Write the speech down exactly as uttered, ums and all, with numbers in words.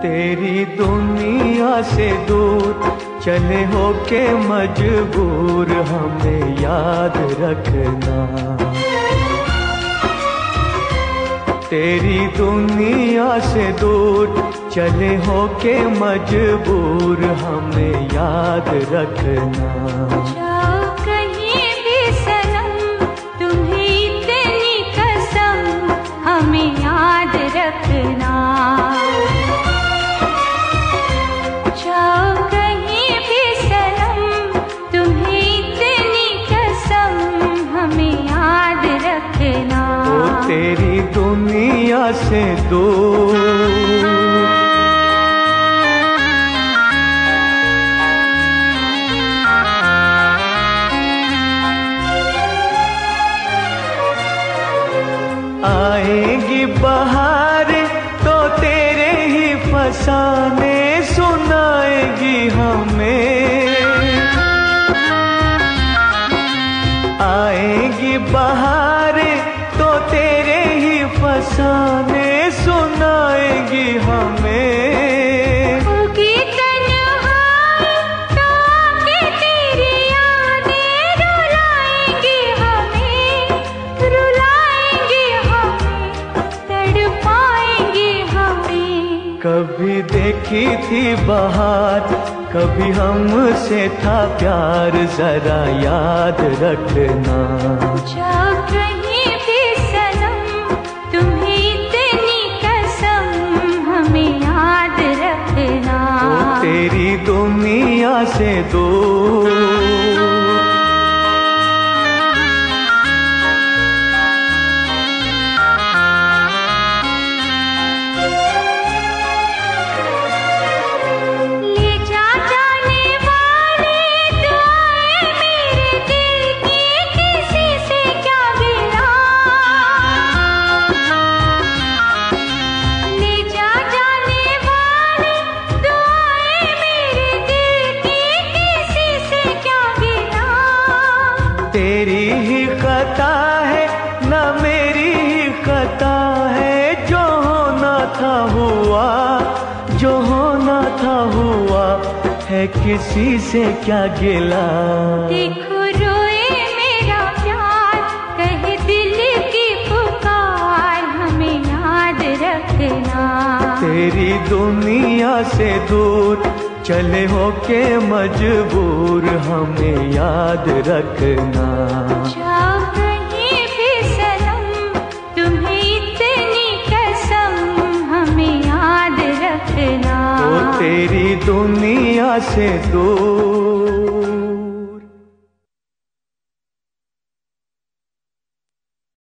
तेरी दुनिया से दूर चले हो के मजबूर हमें याद रखना। तेरी दुनिया से दूर चले हो के मजबूर हमें याद रखना। जाओ कहीं भी सनम तुम्हें इतनी कसम हमें याद रखना। जाओ कहीं भी सनम तुम्हें इतनी कसम हमें याद रखना। ओ तेरी दुनिया से दूर आएगी बहार तो तेरे ही फसाने सुनाएगी हमें। आएगी बहार तो तेरे ही फसाने सुनाएगी हमें। होगी तन्हाई तो आके तेरी यादें रुलाएंगी हमें, रुलाएंगी हमें, तड़पाएंगी हमें। कभी देखी थी बहार कभी हमसे था प्यार जरा याद रखना। जाओ कहीं भी सनम तुम्हें इतनी कसम हमें याद रखना। ओ तेरी दुनिया से दूर तेरी ही खता है न मेरी ही खता है। जो होना था हुआ, जो होना था हुआ है किसी से क्या गिला। देखो रोए मेरा प्यार कहे दिल की पुकार हमें याद रखना। तेरी दुनिया से दूर चले हो के मजबूर हमें याद रखना। जाओ कहीं भी सनम तुम्हें इतनी कसम हमें याद रखना। ओ तेरी दुनिया से दूर